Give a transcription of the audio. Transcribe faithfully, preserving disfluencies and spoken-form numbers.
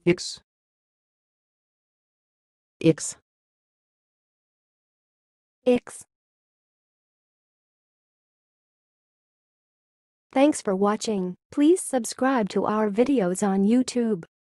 X. X. X. Thanks for watching. Please subscribe to our videos on YouTube.